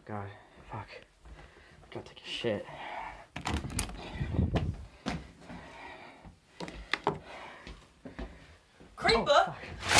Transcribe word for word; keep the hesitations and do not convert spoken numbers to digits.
God, fuck. I gotta take a shit. Creeper? Oh,